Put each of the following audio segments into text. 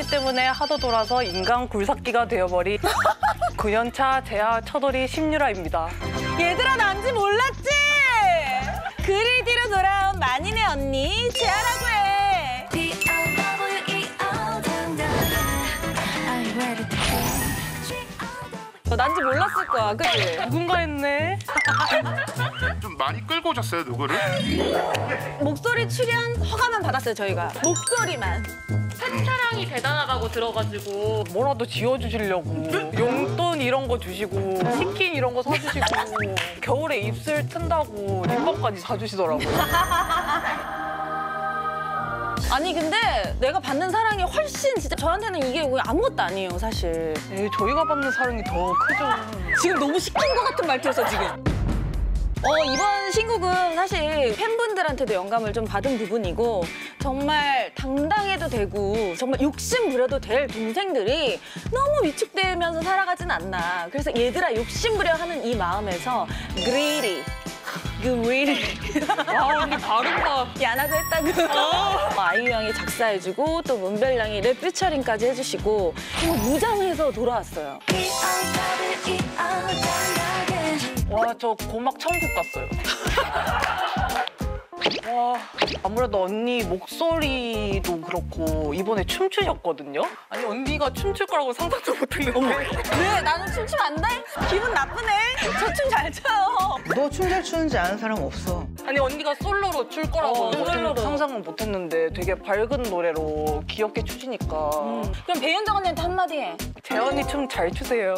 때문에 하도 돌아서 인간 굴삭기가 되어버린 9년차 재하 처돌이 심유라입니다. 얘들아, 난지 몰랐지? 그리디로 돌아온 만인의 언니 재하라고 해. 난지 몰랐을 거야, 그치? 누군가 했네. 좀 많이 끌고 오셨어요, 누구를? 목소리 출연 허가만 받았어요, 저희가. 목소리만. 팬사랑이 대단하다고 들어가지고 뭐라도 지어주시려고 용돈 이런 거 주시고 치킨 이런 거 사주시고 겨울에 입술 튼다고 립밤까지 사주시더라고요. 아니 근데 내가 받는 사랑이 훨씬 진짜 저한테는 이게 거의 아무것도 아니에요, 사실. 에이, 저희가 받는 사랑이 더 크죠. 지금 너무 시킨 것 같은 말투였어, 지금. 이번 신곡은 사실 팬분들한테도 영감을 좀 받은 부분이고 정말 당당해도 되고 정말 욕심 부려도 될 동생들이 너무 위축되면서 살아가진 않나. 그래서 얘들아 욕심 부려 하는 이 마음에서 greedy. 와, 언니 발음 봐. 야나도 했다고. 아이유 양이 작사해주고 또 문별 양이 랩 피처링까지 해주시고 정말 무장해서 돌아왔어요. 와, 저 고막 천국 갔어요. 와, 아무래도 언니 목소리도 그렇고 이번에 춤추셨거든요? 아니, 언니가 춤출 거라고 상상도 못했는데. 왜? 나는 춤추면 안 돼? 기분 나쁘네. 저 춤 잘 춰요. 너 춤 잘 추는지 아는 사람 없어. 아니, 언니가 솔로로 출 거라고 솔로로. 상상은 못했는데 되게 밝은 노래로 귀엽게 추시니까. 그럼 배윤정 언니한테 한마디 해. 재현이 춤 잘 추세요.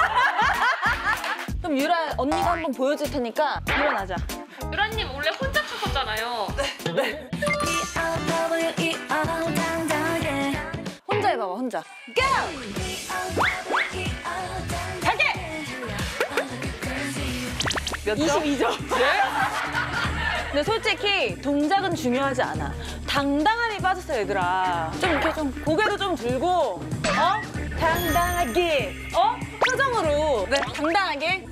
그럼 유라 언니가 한번 보여줄 테니까 일어나자. 유라님 원래 혼자 쳤었잖아요. 네. 혼자 해봐봐, 혼자. 고! 갈게! 몇 점? 22점. 네? 근데 솔직히 동작은 중요하지 않아. 당당함이 빠졌어, 얘들아. 좀 이렇게 좀 고개도 좀 들고, 당당하게, 표정으로. 네, 당당하게.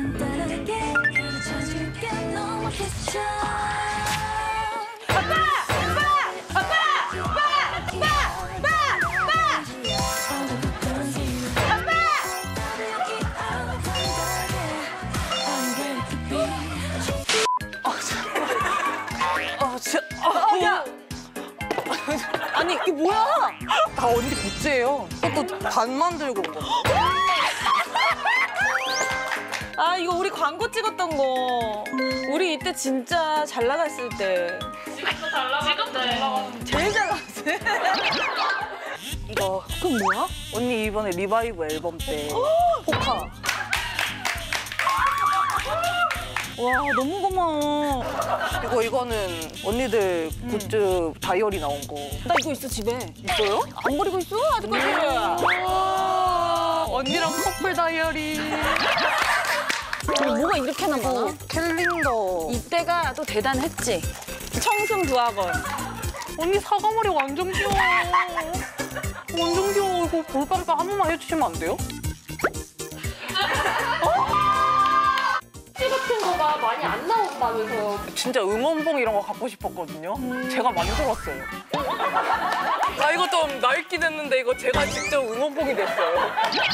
야! 아니, 이게 뭐야? 다 언니 굿즈예요. 또 반 만들고 온 거. 아, 이거 우리 광고 찍었던 거. 우리 이때 진짜 잘 나갔을 때. 지금도 잘 나가는데. 제일 잘 나갔어요. 이거 그건 뭐야? 언니 이번에 리바이브 앨범 때 포카. 와, 너무 고마워. 그리고 이거는 언니들 굿즈 다이어리 나온 거. 나 이거 있어, 집에. 있어요? 안 버리고 있어, 아직까지. 언니랑 커플 다이어리. 근데 뭐가 이렇게나 많아? 캘린더. 이때가 또 대단했지. 청순부학원. 언니 사과머리 완전 귀여워. 완전 귀여워. 이거 볼빵빵 한 번만 해주시면 안 돼요? 같은 거가 많이 안 나온다면서요. 진짜 응원봉 이런 거 갖고 싶었거든요. 제가 만들었어요. 아, 이거 좀 낡긴 했는데 이거 제가 직접 응원봉이 됐어요.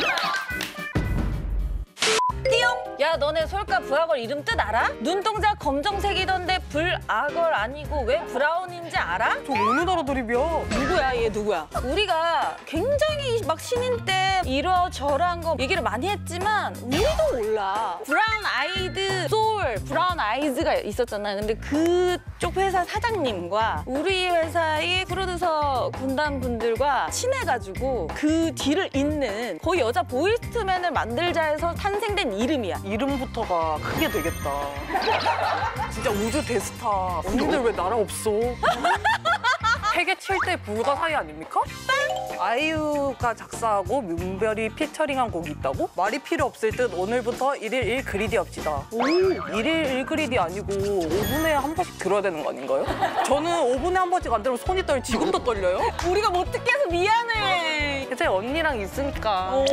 띠용! 야, 너네 솔까 부하걸 이름 뜻 알아? 눈동자 검정색이던데 불아걸 아니고 왜 브라운인지 알아? 저 어느 나라 드립이야? 누구야, 얘 누구야? 우리가 굉장히 막 신인 때 이러저러한 거 얘기를 많이 했지만 우리도 몰라. 브라운 아이드 소울, 브라운 아이즈가 있었잖아. 근데 그쪽 회사 사장님과 우리 회사의 프로듀서 군단 분들과 친해가지고 그 뒤를 잇는 거의 여자 보이스트맨을 만들자 해서 탄생된 이름이야. 이름부터가 크게 되겠다. 진짜 우주 대스타. 언니들 왜 나라 없어? 세계 7대 불가사의 아닙니까? 아이유가 작사하고 문별이 피처링한 곡이 있다고? 말이 필요 없을 듯 오늘부터 1일 1그리디 합시다. 오, 1일 1그리디 아니고 5분에 한 번씩 들어야 되는 거 아닌가요? 저는 5분에 한 번씩 안 들으면 손이 떨려. 지금도 떨려요. 우리가 못 듣게 해서 미안해. 제 언니랑 있으니까.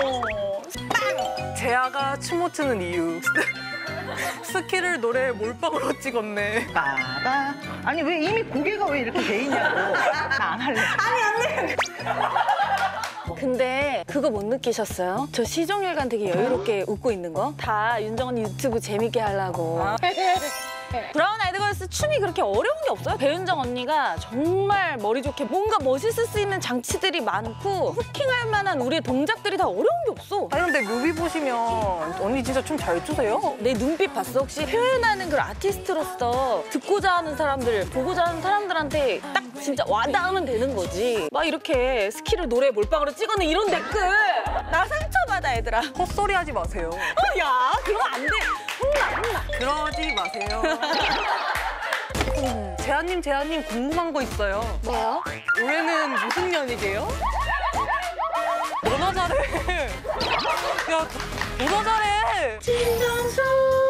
재하가 춤 못 추는 이유. 스키를 노래에 몰빵으로 찍었네. 빠바. 아니 왜 이미 고개가 왜 이렇게 돼 있냐고. 나 안 할래. 아니, 언니. 근데 그거 못 느끼셨어요? 저 시종일관 되게 여유롭게 웃고 있는 거? 다 윤정 언니 유튜브 재밌게 하려고. 브라운 아이드 걸스 춤이 그렇게 어려운 게 없어요. 배윤정 언니가 정말 머리 좋게 뭔가 멋있을 수 있는 장치들이 많고 후킹할 만한 우리의 동작들이 다 어려운 게 없어. 아니 근데 뮤비 보시면 언니 진짜 춤 잘 추세요. 내 눈빛 봤어? 혹시 표현하는 그 아티스트로서 듣고자 하는 사람들, 보고자 하는 사람들한테 딱 진짜 와닿으면 되는 거지. 막 이렇게 스킬을 노래에 몰빵으로 찍어내 이런 댓글. 나 상처받아 얘들아. 헛소리 하지 마세요. 야 그거 안 돼. 혼나. 그러지 마세요. 재한님 궁금한 거 있어요. 뭐야? 올해는 무슨 년이게요? 너나 잘해. 야, 너나 잘해. 진정수.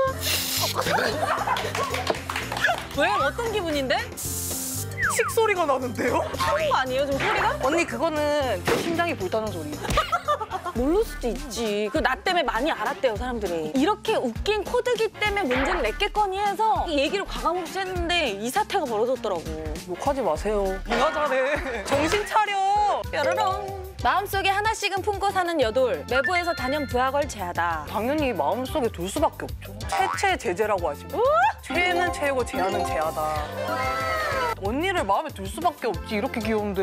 왜? 어떤 기분인데? 칙 소리가 나는데요? 하는 거 아니에요, 지금 소리가? 언니 그거는 제 심장이 불타는 소리. 모를 수도 있지. 그 나 때문에 많이 알았대요, 사람들이. 이렇게 웃긴 코드기 때문에 문제를 냈겠거니 해서 이 얘기를 과감없이 했는데 이 사태가 벌어졌더라고. 욕하지 마세요. 너나 잘해. 정신 차려. 뾰로롱. 마음속에 하나씩은 품고 사는 여돌. 내부에서 단연 부하걸 제하다. 당연히 마음속에 둘 수밖에 없죠. 최최 제재라고 하시면. 최는 최고, 제하는 제하다. 언니를 마음에 둘 수밖에 없지. 이렇게 귀여운데.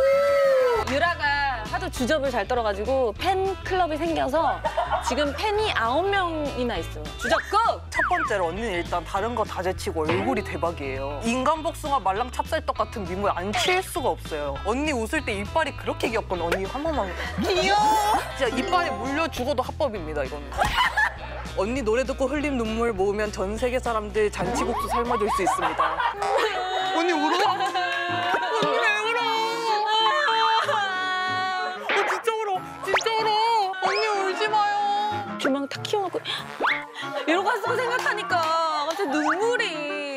유라가 하도 주접을 잘 떨어가지고 팬클럽이 생겨서 지금 팬이 9명이나 있어. 주접국! 첫 번째로 언니는 일단 다른 거 다 제치고 얼굴이 대박이에요. 인간 복숭아 말랑 찹쌀떡 같은 미모에 안 취할 수가 없어요. 언니 웃을 때 이빨이 그렇게 귀엽거든. 언니 한 번만. 귀여워. 진짜 이빨에 물려 죽어도 합법입니다, 이거는. 언니 노래 듣고 흘린 눈물 모으면 전 세계 사람들 잔치국수 삶아줄 수 있습니다. 언니 울어? 언니 왜 울어? 진짜 울어. 진짜 울어. 언니 울지 마요. 두 명 다 키워놓고 이러고 왔어 생각하니까 갑자기 눈물이.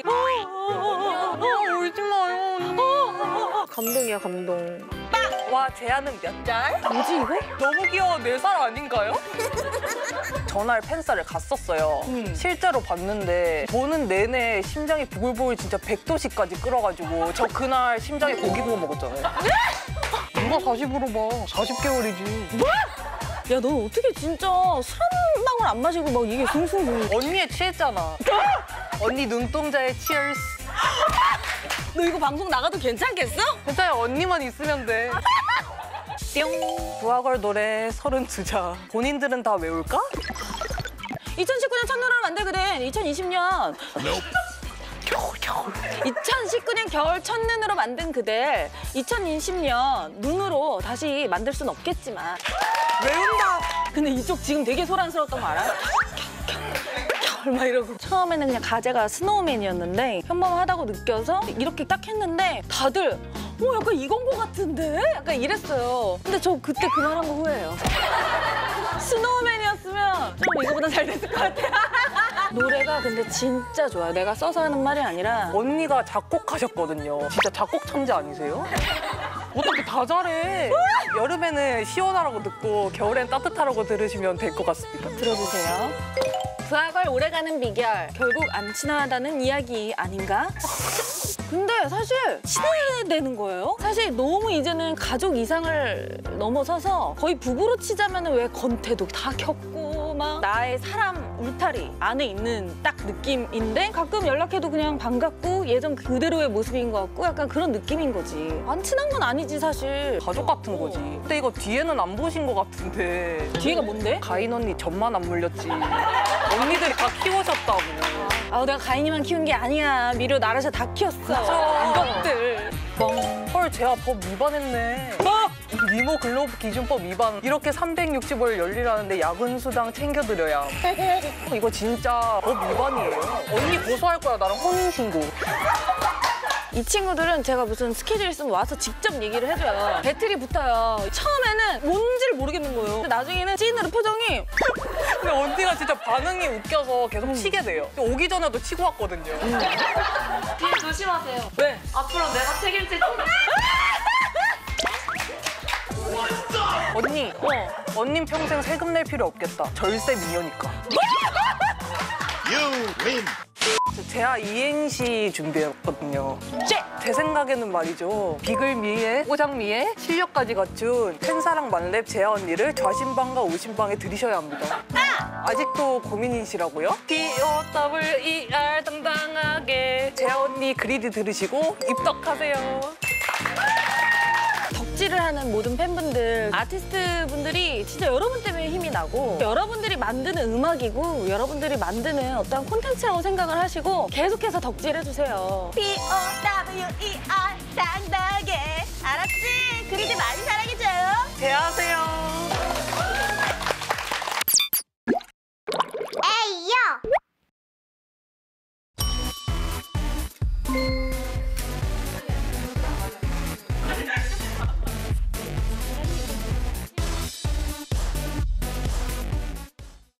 울지 마요. 언니. 감동이야, 감동. 와, 제아는 몇 달? 뭐지 이거? 너무 귀여워. 4살 아닌가요? 전날 팬싸를 갔었어요. 실제로 봤는데 보는 내내 심장이 부글부글 진짜 100도씨까지 끌어가지고 저 그날 심장에 고기 구워 먹었잖아요. 누가 다시 물어봐. 40개월이지. 야, 너 어떻게 진짜 술 한 방울 안 마시고 막 이게 숭숭. 언니에 취했잖아. 언니 눈동자에 치얼스. 너 이거 방송 나가도 괜찮겠어? 괜찮아, 언니만 있으면 돼. 뿅. 부하걸 노래 32자. 본인들은 다 외울까? 2019년 첫눈으로 만들게 된 2020년 2019년 겨울 첫눈으로 만든 그댈 2020년 눈으로 다시 만들 순 없겠지만 외운다. 근데 이쪽 지금 되게 소란스러웠던 거 알아요? 막 이러고 처음에는 그냥 가제가 스노우맨이었는데 평범하다고 느껴서 이렇게 딱 했는데 다들 약간 이건 거 같은데? 약간 이랬어요. 근데 저 그때 그 말 한 거 후회해요. 스노우맨이었으면 좀 이거보다 잘 됐을 것 같아. 노래가 근데 진짜 좋아요. 내가 써서 하는 말이 아니라 언니가 작곡하셨거든요. 진짜 작곡 천재 아니세요? 어떻게 다 잘해. 여름에는 시원하라고 듣고 겨울엔 따뜻하라고 들으시면 될 것 같습니다. 들어주세요. 부하걸 오래가는 비결, 결국 안 친하다는 이야기 아닌가? 근데 사실 친해야 되는 거예요. 사실 너무 이제는 가족 이상을 넘어서서 거의 부부로 치자면 왜 건태도 다 겪고 막 나의 사람 울타리 안에 있는 딱 느낌인데 가끔 연락해도 그냥 반갑고 예전 그대로의 모습인 것 같고 약간 그런 느낌인 거지. 안 친한 건 아니지 사실. 가족 같은 거지. 근데 이거 뒤에는 안 보신 것 같은데. 뒤에가 뭔데? 가인 언니 젖만 안 물렸지. 언니들이 다 키우셨다고. 아우 내가 가인이만 키운 게 아니야. 미료 나라샤 다 키웠어. 이것들. 헐, 제가 법 위반했네. 미모 글로브 기준법 위반. 이렇게 360월 열리라는데 야근 수당 챙겨드려야. 이거 진짜 법 위반이에요. 언니 고소할 거야, 나랑 혼인신고. 이 친구들은 제가 무슨 스케줄 있으면 와서 직접 얘기를 해줘요. 배틀이 붙어요. 처음에는 뭔지를 모르겠는 거예요. 근데 나중에는 찐으로 표정이 근데 언니가 진짜 반응이 웃겨서 계속 치게 돼요. 오기 전에도 치고 왔거든요. 뒤에 조심하세요. 왜? 앞으로 내가 책임질 언니, 언님 평생 세금 낼 필요 없겠다. 절세 미녀니까. You win. 제가 이행시 준비했거든요. 제 생각에는 말이죠. 비글미에 꼬장미에 실력까지 갖춘 팬사랑 만렙 재아 언니를 좌심방과 우심방에 들이셔야 합니다. 아직도 고민이시라고요? D-O-W-E-R 당당하게 재아 언니 그리드 들으시고 입덕하세요. 덕질을 하는 모든 팬분들, 아티스트 분들이 진짜 여러분 때문에 힘이 나고 여러분들이 만드는 음악이고 여러분들이 만드는 어떤 콘텐츠라고 생각을 하시고 계속해서 덕질해주세요. D-O-W-E-R 당당하게 알았지? 그리드 많이 사랑해줘요. 재하세요.